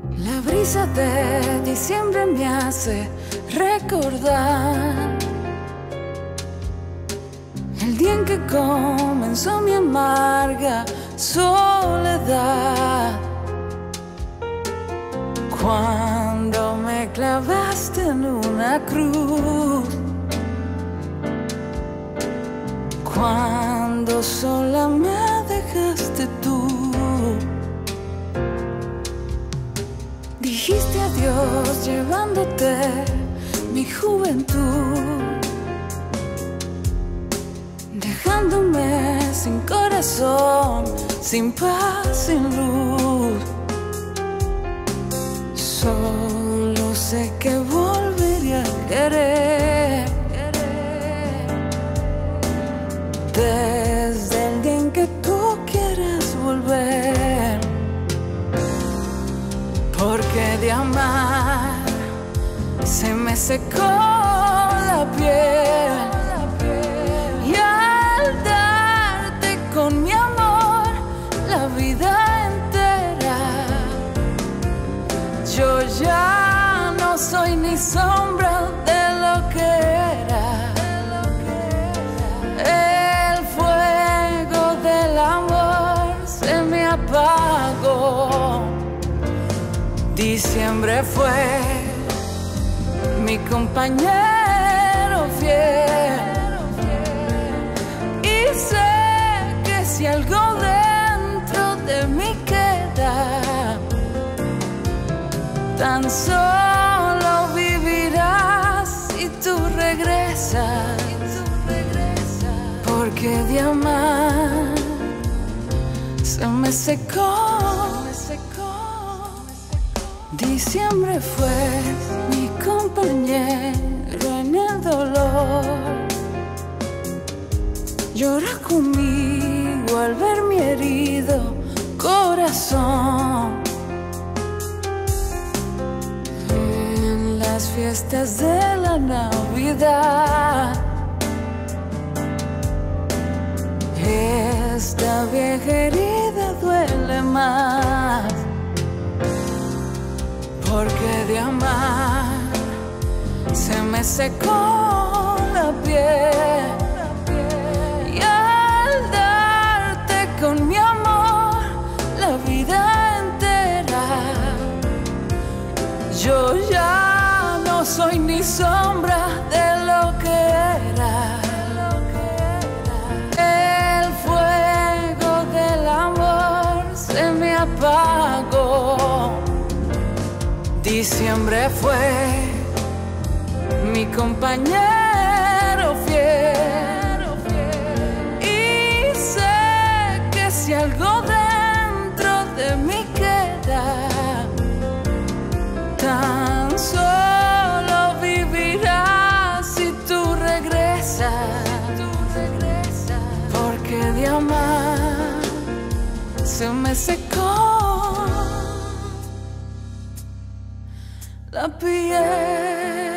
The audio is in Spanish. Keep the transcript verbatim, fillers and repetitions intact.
La brisa de diciembre me hace recordar el día en que comenzó mi amarga soledad, cuando me clavaste en una cruz, cuando sola me dejaste tú. Dijiste adiós llevándote mi juventud, dejándome sin corazón, sin paz, sin luz. Solo sé que volvería a querer desde el día en que tú quieras volver, porque de amar se me secó la piel, y al darte con mi amor la vida entera, yo ya no soy ni sombra de lo que era. El fuego del amor se me apagó. Diciembre fue mi compañero fiel, y sé que si algo dentro de mí queda, tan solo vivirás si tú regresas, porque de amar se me secó. Diciembre fue mi compañero en el dolor, llora conmigo al ver mi herido corazón. En las fiestas de la Navidad, esta vieja herida duele más, porque de amar se me secó la piel, y al darte con mi amor la vida entera, yo ya no soy ni sombra de lo que era. El fuego del amor se me apagó. Diciembre fue mi compañero fiel, y sé que si algo dentro de mí queda, tan solo vivirás si tú regresas, porque de amar se me secó la piel.